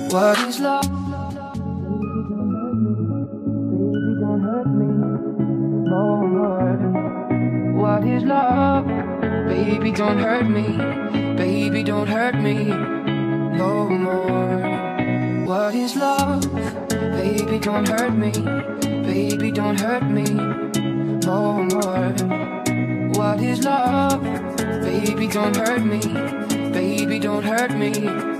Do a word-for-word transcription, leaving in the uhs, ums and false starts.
What is love? Baby, don't hurt me no more. What is love? Baby, don't hurt me. Baby, don't hurt me no more. What is love? Baby, don't hurt me. Baby, don't hurt me no more. What is love? Baby, don't hurt me. Baby, don't hurt me